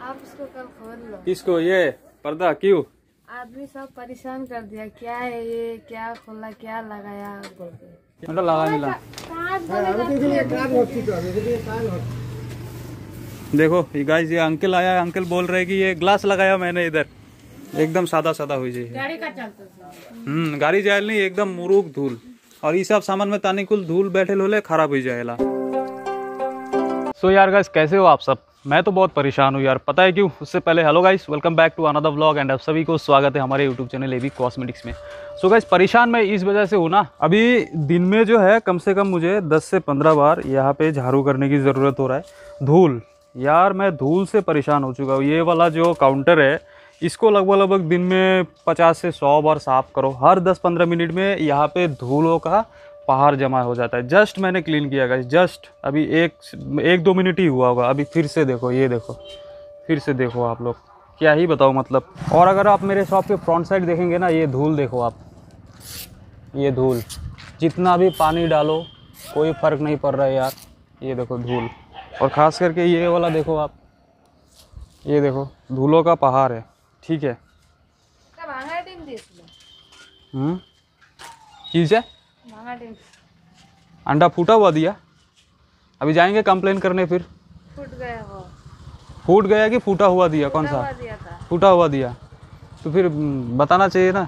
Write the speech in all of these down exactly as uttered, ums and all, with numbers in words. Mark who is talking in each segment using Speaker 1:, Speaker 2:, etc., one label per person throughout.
Speaker 1: आप इसको कल खोल लो।
Speaker 2: किसको? ये पर्दा क्यों?
Speaker 1: आदमी सब परेशान कर दिया, क्या है ये, क्या खोला, क्या लगाया बोल के।
Speaker 2: मतलब लगा मिला। देखो ये गाइस, ये अंकल आया, अंकल बोल रहे कि ये ग्लास लगाया मैंने इधर, एकदम सादा सादा हुई जाए।
Speaker 1: गाड़ी का चलता
Speaker 2: हम्म गाड़ी जाए नहीं, एकदम मुरुक धूल, और ये सब सामान में तानी कुल धूल बैठे लोले खराब हो जाएगा। सो यार गाइस, कैसे हो आप सब? मैं तो बहुत परेशान हूँ यार, पता है क्यों? उससे पहले hello guys, welcome back to another vlog and आप सभी को स्वागत है हमारे यूट्यूब चैनल एवी कॉस्मेटिक्स में। सो गाइस, परेशान मैं इस वजह से हूँ ना, अभी दिन में जो है कम से कम मुझे दस से पंद्रह बार यहाँ पे झाड़ू करने की ज़रूरत हो रहा है। धूल यार, मैं धूल से परेशान हो चुका हूँ। ये वाला जो काउंटर है, इसको लगभग लगभग दिन में पचास से सौ बार साफ़ करो। हर दस पंद्रह मिनट में यहाँ पे धूलों का पहाड़ जमा हो जाता है। जस्ट मैंने क्लीन किया गाइस, जस्ट अभी एक एक दो मिनट ही हुआ होगा। अभी फिर से देखो, ये देखो, फिर से देखो आप लोग, क्या ही बताओ मतलब। और अगर आप मेरे शॉप के फ्रंट साइड देखेंगे ना, ये धूल देखो आप, ये धूल, जितना भी पानी डालो कोई फ़र्क नहीं पड़ रहा है यार। ये देखो धूल, और ख़ास करके ये वाला देखो आप, ये देखो धूलों का पहाड़ है। ठीक है, हम्म चीज़ है, अंडा फूटा हुआ दिया। अभी जाएंगे कंप्लेन करने, फिर
Speaker 1: फूट गया हो।
Speaker 2: फूट गया कि फूटा हुआ दिया? कौन सा
Speaker 1: दिया था?
Speaker 2: फूटा हुआ दिया तो फिर बताना चाहिए ना।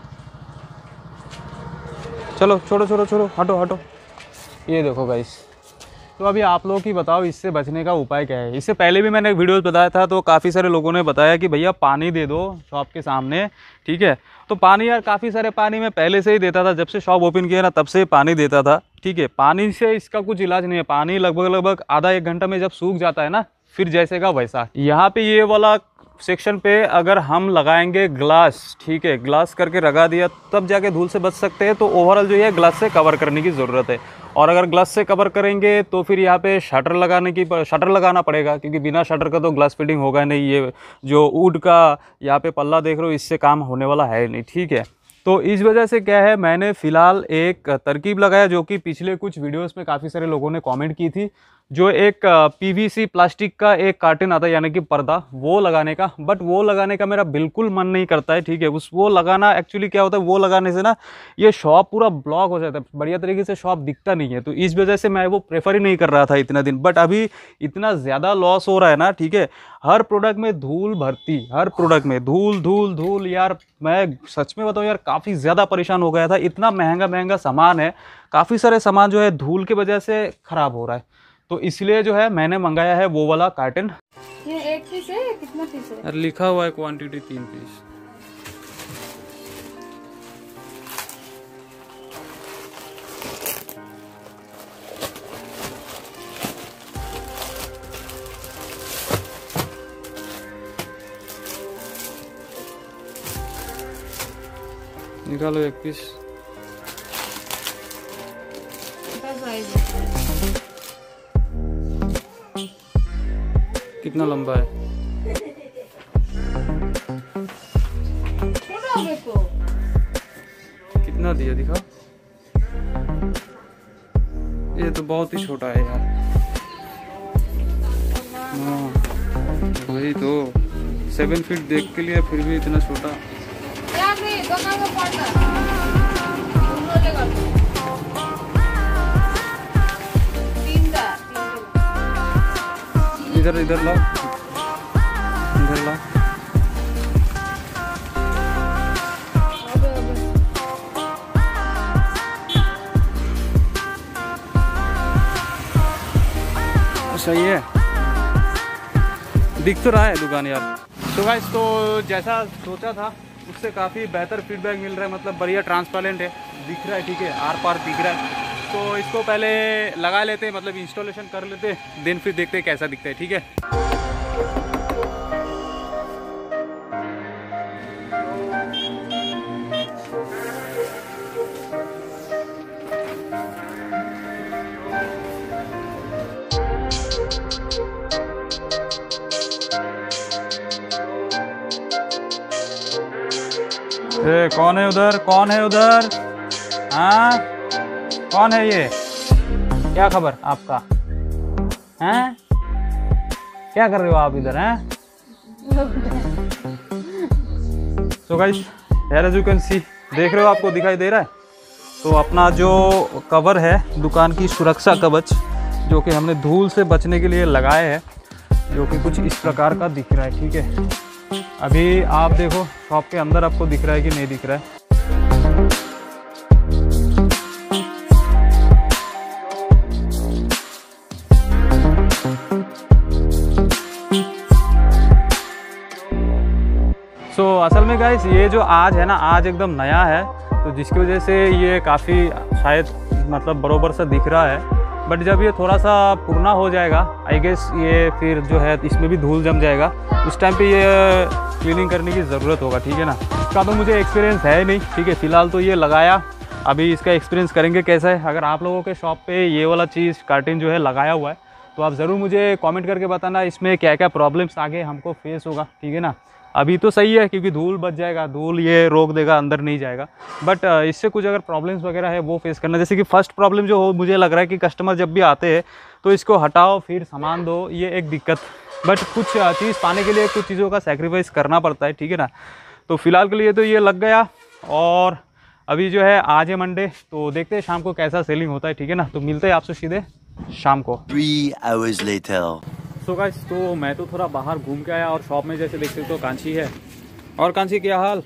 Speaker 2: चलो छोड़ो छोड़ो छोड़ो, हटो हटो। ये देखो गाइस, तो अभी आप लोग ही बताओ इससे बचने का उपाय क्या है। इससे पहले भी मैंने एक वीडियो बताया था, तो काफ़ी सारे लोगों ने बताया कि भैया पानी दे दो शॉप के सामने। ठीक है, तो पानी यार काफ़ी सारे पानी मैं पहले से ही देता था, जब से शॉप ओपन किया ना तब से पानी देता था। ठीक है, पानी से इसका कुछ इलाज नहीं है। पानी लगभग लगभग आधा एक घंटा में जब सूख जाता है ना, फिर जैसे का वैसा। यहाँ पे ये वाला सेक्शन पे अगर हम लगाएंगे ग्लास, ठीक है, ग्लास करके लगा दिया तब जाके धूल से बच सकते हैं। तो ओवरऑल जो है ग्लास से कवर करने की ज़रूरत है। और अगर ग्लास से कवर करेंगे तो फिर यहाँ पे शटर लगाने की शटर लगाना पड़ेगा, क्योंकि बिना शटर का तो ग्लास फिटिंग होगा नहीं। ये जो वुड का यहाँ पे पल्ला देख रहे हो, इससे काम होने वाला है नहीं। ठीक है, तो इस वजह से क्या है, मैंने फ़िलहाल एक तरकीब लगाया जो कि पिछले कुछ वीडियोस में काफ़ी सारे लोगों ने कमेंट की थी। जो एक पीवीसी प्लास्टिक का एक कार्टन आता है, यानी कि पर्दा, वो लगाने का। बट वो लगाने का मेरा बिल्कुल मन नहीं करता है। ठीक है, उस वो लगाना एक्चुअली क्या होता है, वो लगाने से ना ये शॉप पूरा ब्लॉक हो जाता है, बढ़िया तरीके से शॉप दिखता नहीं है। तो इस वजह से मैं वो प्रेफर ही नहीं कर रहा था इतना दिन। बट अभी इतना ज़्यादा लॉस हो रहा है ना, ठीक है, हर प्रोडक्ट में धूल भरती, हर प्रोडक्ट में धूल धूल धूल। यार मैं सच में बताऊँ यार, काफ़ी ज़्यादा परेशान हो गया था। इतना महंगा महंगा सामान है, काफ़ी सारे सामान जो है धूल की वजह से ख़राब हो रहा है। तो इसलिए जो है मैंने मंगाया है वो वाला कार्टन।
Speaker 1: ये एक पीस है, कितना पीस है?
Speaker 2: अरे लिखा हुआ है क्वांटिटी तीन पीस। निकालो एक पीस। कितना लंबा है? कितना दिया दिखा? ये तो बहुत ही छोटा है यार। हाँ वही तो, सेवन फीट देख के लिए फिर भी इतना छोटा। इधर इधर लाओ, इधर लाओ। सही है, दिख तो रहा है दुकान यार। तो गाइस, तो जैसा सोचा था उससे काफ़ी बेहतर फीडबैक मिल रहा है। मतलब बढ़िया ट्रांसपेरेंट है, दिख रहा है। ठीक है, आर पार दिख रहा है। तो इसको पहले लगा लेते हैं, मतलब इंस्टॉलेशन कर लेते हैं, दिन फिर देखते हैं कैसा दिखता है। ठीक है, ए, कौन है उधर? कौन है उधर? हाँ कौन है ये? क्या खबर आपका? हैं क्या कर रहे हो आप इधर? हैं सो गाइस, यार एज यू कैन सी, देख रहे हो, आपको दिखाई दे रहा है। तो अपना जो कवर है दुकान की सुरक्षा कवच, जो कि हमने धूल से बचने के लिए लगाए हैं, जो कि कुछ इस प्रकार का दिख रहा है। ठीक है, अभी आप देखो शॉप के अंदर आपको दिख रहा है कि नहीं दिख रहा है। सो so, असल में गाइस ये जो आज है ना, आज एकदम नया है, तो जिसकी वजह से ये काफ़ी शायद मतलब बरोबर सा दिख रहा है। बट जब ये थोड़ा सा पुराना हो जाएगा, आई गेस ये फिर जो है इसमें भी धूल जम जाएगा, उस टाइम पे ये क्लीनिंग करने की ज़रूरत होगा। ठीक है ना, इसका तो मुझे एक्सपीरियंस है नहीं। ठीक है, फ़िलहाल तो ये लगाया, अभी इसका एक्सपीरियंस करेंगे कैसा है। अगर आप लोगों के शॉप पे ये वाला चीज़ कार्टन जो है लगाया हुआ है, तो आप ज़रूर मुझे कमेंट करके बताना इसमें क्या क्या प्रॉब्लम्स आगे हमको फेस होगा। ठीक है ना, अभी तो सही है क्योंकि धूल बच जाएगा, धूल ये रोक देगा, अंदर नहीं जाएगा। बट इससे कुछ अगर प्रॉब्लम्स वगैरह है वो फेस करना, जैसे कि फर्स्ट प्रॉब्लम जो हो, मुझे लग रहा है कि कस्टमर जब भी आते हैं तो इसको हटाओ फिर सामान दो, ये एक दिक्कत। बट कुछ चीज़ पाने के लिए कुछ चीज़ों का सेक्रीफाइस करना पड़ता है। ठीक है ना, तो फिलहाल के लिए तो ये लग गया, और अभी जो है आज है मंडे, तो देखते हैं शाम को कैसा सेलिंग होता है। ठीक है ना, तो मिलते हैं आपसे सीधे शाम को।
Speaker 3: Three hours later.
Speaker 2: So guys, तो मैं तो थोड़ा बाहर घूम के आया, और शॉप में जैसे देख सकते हो कांची है। और कांची, क्या हाल,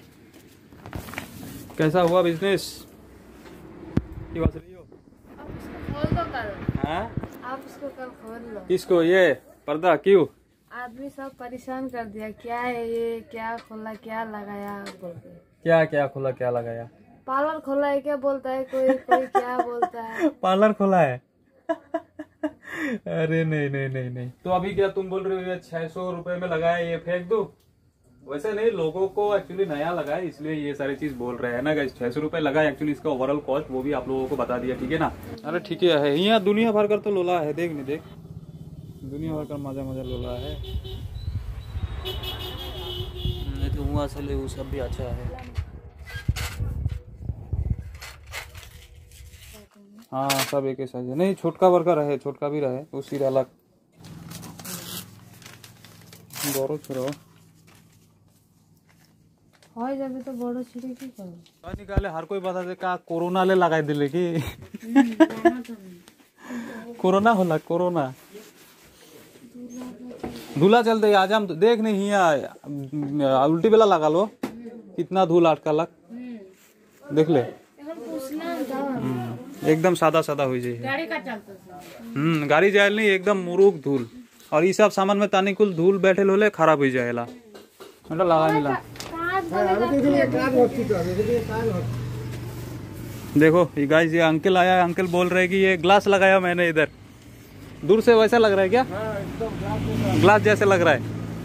Speaker 2: कैसा हुआ बिजनेस?
Speaker 1: आप उसको खोल दो कल।
Speaker 2: हाँ,
Speaker 1: आप उसको कल खोल लो।
Speaker 2: किसको? ये पर्दा क्यों?
Speaker 1: आदमी सब परेशान कर दिया, क्या है ये, क्या खोला, क्या लगाया बोल के।
Speaker 2: क्या क्या खोला, क्या लगाया?
Speaker 1: पार्लर खोला है क्या बोलता है कोई, कोई क्या बोलता है।
Speaker 2: पार्लर खोला है। अरे नहीं नहीं नहीं नहीं, तो अभी क्या तुम बोल रहे हो ये छह सौ रुपए में लगाया, ये फेंक दो? वैसे नहीं, लोगों को एक्चुअली नया लगा है इसलिए ये सारी चीज बोल रहे हैं ना गाइस। छह सौ रुपए लगा एक्चुअली, इसका ओवरऑल कॉस्ट वो भी आप लोगों को बता दिया। ठीक है ना, अरे ठीक है, यहाँ दुनिया भर कर तो लोला है, देख नहीं देख, दुनिया भर कर मजा मजा लोला है।
Speaker 3: तो हुआ असल वो सब भी अच्छा है।
Speaker 2: हाँ, सब एक ही साइज है, नहीं छोटका बड़का रहे, छोटका भी रहे, उसी अलग बड़ो छोड़ो
Speaker 1: হয় যাবে তো বড় ছিঁড়ে কি করবে?
Speaker 2: निकाले हर कोई बता दे का कोरोना ले लगाई दिले की कोरोना होला, कोरोना धूला चल दे आज हम देख नहीं यहाँ उल्टी बेला लगा लो, कितना धूल अटका लग, देख ले एकदम सादा सादा हो जाए।
Speaker 1: गाड़ी का चलता
Speaker 2: हम्म गाड़ी जाए नहीं, एकदम मुरुक धूल, और ये सब सामान में तानी कुल धूल बैठे होले खराब हो जाएला, मतलब लगा मिला। देखो ये गाइस, ये अंकल आया है, अंकल बोल रहे हैं कि ये ग्लास लगाया मैंने इधर, दूर से वैसा लग रहा है क्या? ग्लास जैसे लग रहा है,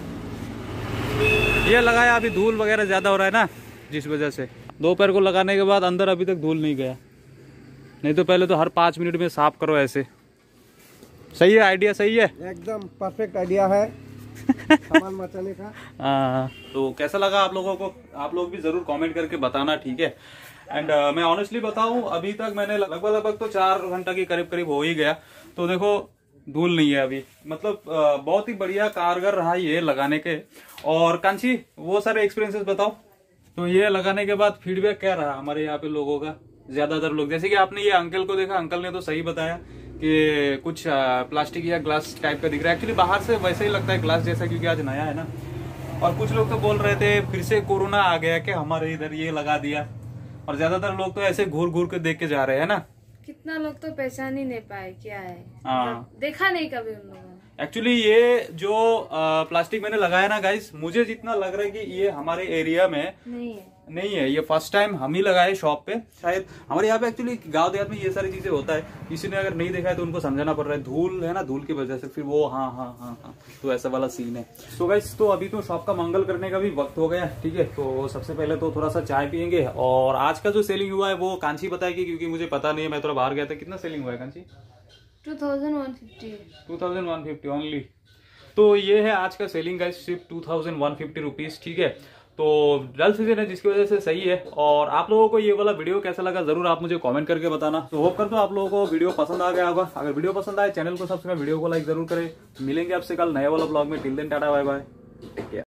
Speaker 2: ये लगाया, अभी धूल वगैरह ज्यादा हो रहा है ना, जिस वजह से दोपहर को लगाने के बाद अंदर अभी तक धूल नहीं गया, नहीं तो पहले तो हर पाँच मिनट में साफ करो ऐसे। सही है आइडिया, सही है,
Speaker 4: एकदम परफेक्ट आइडिया है सामान बचाने का।
Speaker 2: हाँ, तो कैसा लगा आप लोगों को, आप लोग भी जरूर कमेंट करके बताना। ठीक है, एंड uh, मैं ऑनेस्टली बताऊं, अभी तक मैंने लगभग लगभग तो चार घंटा के करीब करीब हो ही गया, तो देखो धूल नहीं है अभी, मतलब uh, बहुत ही बढ़िया कारगर रहा ये लगाने के। और कांची, वो सारे एक्सपीरियंसेस बताओ, तो ये लगाने के बाद फीडबैक क्या रहा हमारे यहाँ पे लोगों का? ज्यादातर लोग, जैसे कि आपने ये अंकल को देखा, अंकल ने तो सही बताया कि कुछ प्लास्टिक या ग्लास टाइप का दिख रहा है, एक्चुअली बाहर से वैसे ही लगता है ग्लास जैसा, क्योंकि आज नया है ना। और कुछ लोग तो बोल रहे थे फिर से कोरोना आ गया कि हमारे इधर ये लगा दिया, और ज्यादातर लोग तो ऐसे घूर घूर के देख के जा रहे हैं ना।
Speaker 1: कितना लोग तो पहचान ही नहीं पाए क्या है,
Speaker 2: हाँ,
Speaker 1: देखा नहीं कभी उन लोगों ने।
Speaker 2: एक्चुअली ये जो आ, प्लास्टिक मैंने लगाया ना गाइस, मुझे जितना लग रहा है कि ये हमारे एरिया में
Speaker 1: नहीं है,
Speaker 2: नहीं है, ये फर्स्ट टाइम हम ही लगाए शॉप पे। शायद हमारे यहाँ पे एक्चुअली गांव देहात में ये सारी चीजें होता है, किसी ने अगर नहीं देखा है तो उनको समझाना पड़ रहा है, धूल है ना, धूल की वजह से फिर वो हाँ हाँ हाँ हाँ तो ऐसा वाला सीन है। तो गाइस, तो अभी तो शॉप का मंगल करने का भी वक्त हो गया। ठीक है, तो सबसे पहले तो थोड़ा सा चाय पियेंगे, और आज का जो सेलिंग हुआ है वो कांची बताएगी, क्योंकि मुझे पता नहीं है, मैं थोड़ा बाहर गया था। कितना सेलिंग हुआ है Kanchi?
Speaker 1: Two thousand one fifty
Speaker 2: two thousand one fifty only. तो ये है आज का सेलिंग गाइस, सिर्फ two thousand one fifty rupees. ठीक है, तो डल सीजन है जिसकी वजह से सही है। और आप लोगों को ये वाला वीडियो कैसा लगा जरूर आप मुझे कमेंट करके बताना। तो होप करता हूँ आप लोगों को वीडियो पसंद आ गया होगा। अगर वीडियो पसंद आए चैनल को सब्सक्राइब, वीडियो को लाइक जरूर करें। मिलेंगे आपसे कल नए वाला ब्लॉग में। Till then tata bye bye, take care.